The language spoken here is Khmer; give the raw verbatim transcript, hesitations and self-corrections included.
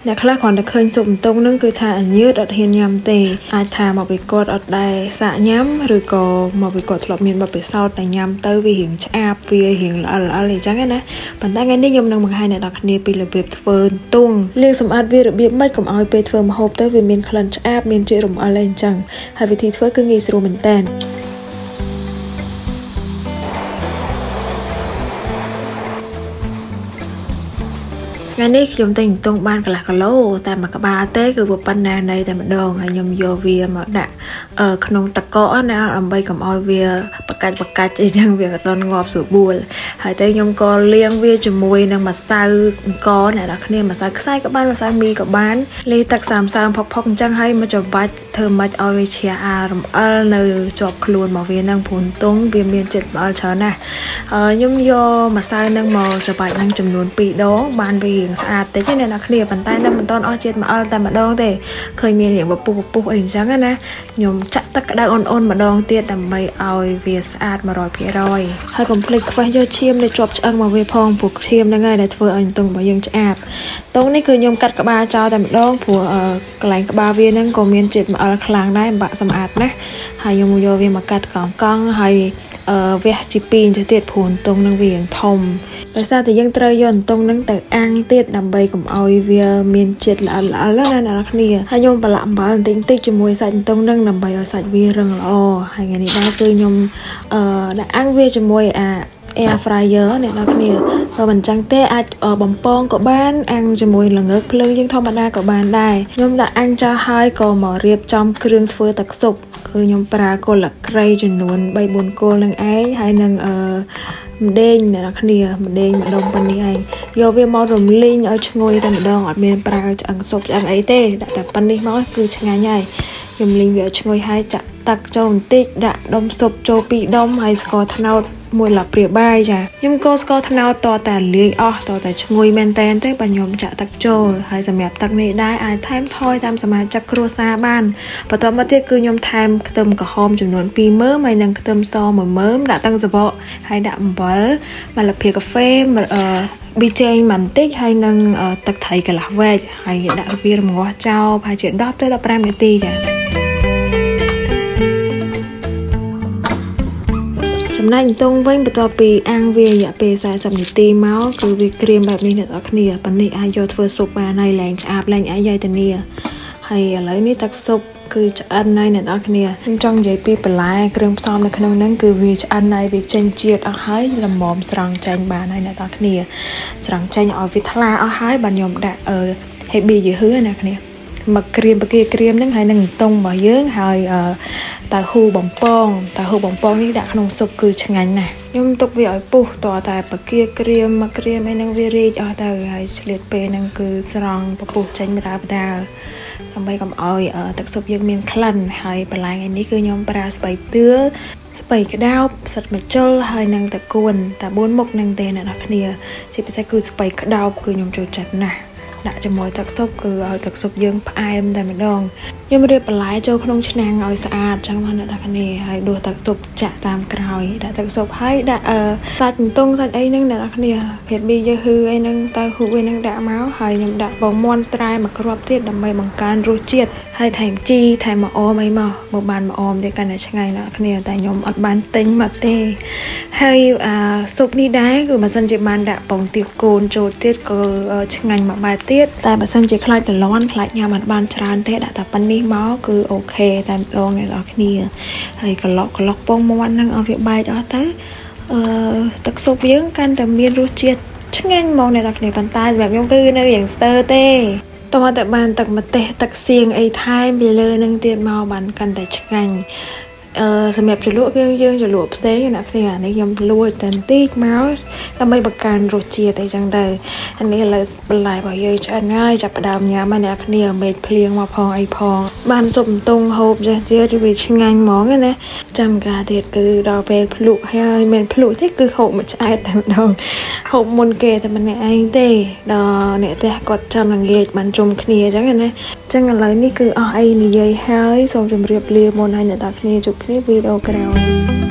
អ្នកខ្លះគ្រាន់តែឃើញស៊ុបអន្ទង់នឹងគឺថាញើតអត់ហ៊ានញ៉ាំទេអាចថាមកពីគាត់អត់ដែរសាកញ៉ាំឬក៏មកពីគាត់ធ្លាប់មានបទពិសោធន៍តែញ៉ាំទៅវារៀងឆ្អាបវារៀងល្អិលល្អិលអញ្ចឹងណាប៉ុន្តែថ្ងៃនេះខ្ញុំនឹងបង្ហាញអ្នកនរគ្នាពីរបៀបធ្វើអន្ទង់លាងសម្អាតវារបៀបម៉េចកុំឲ្យពេលធ្វើម្ហូបទៅវាមានក្លិនឆ្អាបមានជាតិរំអិលអីអញ្ចឹងហើយវិធីធ្វើគឺងាយស្រួលមែនតើថ្ងៃនេះខ្ញុំទិញអន្ទង់បានកន្លះគីឡូតែមួយក្បាលទេគឺប៉ុណ្ណានៃតែម្ដងហើយខ្ញុំយកវាមកដាក់ក្នុងទឹកកកណាដើម្បីកុំឲ្យវាបកាច់បកាច់អីចឹងវាអត់ដល់ងាប់ស្រួលបួលហើយតែខ្ញុំក៏លាងវាជាមួយនឹងម្សៅអង្គអ្នកនរគ្នាម្សៅខ្សាយក៏បានម្សៅមីក៏បានលាយទឹកសាមសើមផុកផុកអញ្ចឹងហើយមកច្របាច់ធ្វើម៉េចឲ្យវាជ្រះអារំអិលនៅជាប់ខ្លួនមកវានឹងព្រោះអន្ទង់វាមានជាតិរំអិលច្រើនណាស់ខ្ញុំយកម្សៅនឹងមកច្របាច់នឹងចំនួនពីរដងបានវាស្អាតតិចណាអ្នកគ្នាប៉ុន្តែនៅមិនទាន់អស់ជាតិមកអល់តែម្ដងទេឃើញមានរៀងពពុះពពុះអីអញ្ចឹងណាខ្ញុំចាក់ទឹកក្តៅអ៊ុនអ៊ុនម្ដងទៀតដើម្បីឲ្យវាស្អាត một trăm phần trăm ហើយកុំភ្លេចខ្វះយកឈាមដែលជាប់ឆ្អឹងមកវាផងព្រោះឈាមហ្នឹងហើយដែលធ្វើឲ្យអន្ទង់របស់យើងឆ្អាបតង់នេះគឺខ្ញុំកាត់ក្បាលចោលតែម្ដងព្រោះកន្លែងក្បាលវាហ្នឹងក៏មានជាតិមកអល់ខ្លាំងដែរបាក់សម្អាតណាហើយខ្ញុំយកវាមកកាត់កង់កង់ហើយវះជាពីរទៅទៀតព្រោះអន្ទង់នឹងវាធំដោយសារតែយើងត្រូវយកអន្ទង់នឹងទៅអាំងទៀតដើម្បីកុំឲ្យវាមានជាតិល្អិតល្អិលណាអ្នកនរគ្នាហើយខ្ញុំប្រឡាក់អំបិលបន្តិចបន្តិចជាមួយសាច់អន្ទង់នឹងដើម្បីឲ្យសាច់វារឹងល្អហើយថ្ងៃនេះដែរគឺខ្ញុំអឺដាក់អាំងវាជាមួយអា air fryer អ្នកនរគ្នាបើមិនចឹងទេអាចបំពងក៏បានអាំងជាមួយល្ងើកភ្លើងយើងធម្មតាក៏បានដែរខ្ញុំដាក់អាំងចាស់ហើយក៏មករៀបចំគ្រឿងធ្វើទឹកស៊ុបគឺខ្ញុំប្រើគល់ក្រៃចំនួន ba bốn គល់នឹងឯងហើយនឹងអឺម្ដេងអ្នកនរគ្នាម្ដេងម្ដុំប៉ុណ្នេះឯងយកវាមករំលីងឲ្យឈ្ងុយតែម្ដងអត់មានប្រើឆ្អឹងស៊ុបឆ្អឹងអីទេដាក់តែប៉ុណ្នេះមកគឺឆ្ងាញ់ហើយខ្ញុំលីងវាឲ្យឈ្ងុយហើយចាក់ទឹកចូលបន្តិចដាក់ដុំស៊ុបចូលពីរដុំហើយស្ករត្នោតមួយឡាព្រាបាយចាខ្ញុំកូរស្ករត្នោតតតែលាយអស់តតែឈ្ងុយមែនតែនទេបើខ្ញុំចាក់ទឹកចូលហើយសម្រាប់ទឹកនេះដែរអាចថែមថយតាមសមាជិកគ្រួសារបានបន្ទាប់មកទៀតគឺខ្ញុំថែមខ្ទឹមក្រហមចំនួនពីរមើមហើយនិងខ្ទឹមសមួយមើមដាក់ទាំងសបកហើយដាក់អំបិលម្ល៉េះភាគកាហ្វេអឺប៊ីចេងបន្តិចហើយនឹងទឹកត្រីកន្លះវែកហើយដាក់វារំងាស់ចោលប្រហែលជាដប់ទៅដប់ប្រាំនាទីចាចំណែកអន្ទង់វិញបន្ទាប់ពីអាំងវារយៈពេលสี่สิบនាទីមកគឺវាក្រៀមបែបនេះអ្នកនរគ្នាប៉ុន្នេះអាចយកធ្វើស៊ុបបានហើយលែងឆ្អាបលែងអីយាយតានីហើយឥឡូវនេះទឹកស៊ុបគឺឆ្អិនហើយអ្នកនរគ្នាខ្ញុំចង់និយាយពីបន្លែគ្រឿងផ្សំនៅក្នុងហ្នឹងគឺវាឆ្អិនហើយវាចេញជាតិអស់ហើយល្មមស្រង់ចេញបានហើយអ្នកនរគ្នាស្រង់ចេញឲ្យវាថ្លាអស់ហើយបាទខ្ញុំដាក់អឺហេប៊ីយឺហឺអ្នកគ្នាមកក្រៀមបកាក្រៀមហ្នឹងហើយនឹងអន្ទង់របស់យើងហើយអឺតៅហ៊ូបំពងតៅហ៊ូបំពងនេះដាក់ក្នុងស៊ុបគឺឆ្ងាញ់ណាស់ខ្ញុំទុកវាឲ្យពុះតតែបកាក្រៀមមកក្រៀមឯហ្នឹងវារីកអស់ទៅហើយឆ្លៀតពេលហ្នឹងគឺស្រង់ពពុះចេញបដាបដាដើម្បីកុំឲ្យទឹកស៊ុបយើងមានក្លិនហើយបន្លែថ្ងៃនេះគឺខ្ញុំប្រើស្ពៃតឿស្ពៃក្តោបផ្សិតម្ជុលហើយនឹងតកួនតែbốnមុខហ្នឹងទេអ្នកនរគ្នាជាពិសេសគឺស្ពៃក្តោបគឺខ្ញុំចូលចិត្តណាស់ដាក់ជាមួយទឹកស៊ុបគឺឲ្យទឹកស៊ុបយើងផ្អែមតែម្ដងខ្ញុំរៀបបន្លែចូលក្នុងឆ្នាំងឲ្យស្អាតចឹងមកអ្នកនរគ្នាហើយដួសទឹកស៊ុបចាក់តាមក្រោយដាក់ទឹកស៊ុបហើយដាក់សាច់អន្ទង់សាច់អីហ្នឹងអ្នកនរគ្នាហេប៊ីយឺហឺអីហ្នឹងតៅហ៊ូអីហ្នឹងដាក់មកហើយខ្ញុំដាក់ពងមាន់ស្រែមួយគ្រាប់ទៀតដើម្បីបង្កើនរសជាតិហើយថែមជីថែមម្អមអីមកមកបានម្អមទៀតកាន់តែឆ្ងាញ់អ្នកនរគ្នាតែខ្ញុំអត់បានទិញមកទេហើយអាស៊ុបនេះដែរគឺបើសិនជាបានដាក់ពងទាកូនចូលទៀតក៏ឆ្ងាញ់មួយបែបទៀតតែបើសិនជាខ្លាចរលាន់ខ្លាចញ៉ាំអត់បានច្រើនទេដាក់តែប៉ុណ្នេះមកគឺអូខេតែម្ដងអ្នកនរគ្នាហើយកន្លក់កន្លក់ពងមាន់ហ្នឹងឲ្យវាបែកអស់ទៅអឺទឹកស៊ុបយើងកាន់តែមានរសជាតិឆ្ងាញ់ហ្មងអ្នកនរគ្នាប៉ុន្តែសម្រាប់ខ្ញុំគឺនៅយ៉ាងស្ទើរទេតោះតែបានទឹកម្ទេសទឹកសៀងអីថែមពីលើនឹងទៀតមកបានកាន់តែឆ្ងាញ់អឺសម្រាប់ជ្រលក់គឺយើងជ្រលក់ផ្សេងអ្នកគ្នាអានេះខ្ញុំលួចតែបន្តិចមកដើម្បីបង្កើនរសជាតិអីចឹងទៅអានេះឥឡូវបន្លែរបស់យើងឆ្អិនហើយចាប់ផ្ដើមញ៉ាំហើយអ្នកគ្នាមេឃភ្លៀងមកផងអីផងបានស៊ុបអន្ទង់ហូបចេះទៀតវាឆ្ងាញ់ហ្មងណាចាំការទៀតគឺដល់ពេលភ្លក់ហើយមិនភ្លក់ទេគឺហូបមួយឆ្អែតតែម្ដងហូបមុនគេតែម្នាក់ឯងទេដល់អ្នកផ្ទះគាត់ចាំល្ងាចបានជុំគ្នាចឹងណាចឹងឥឡូវនេះគឺអស់អីនិយាយហើយសូមជម្រាបលាមុនឲ្យអ្នកគ្នាជួបគ្នាវីដេអូក្រោយ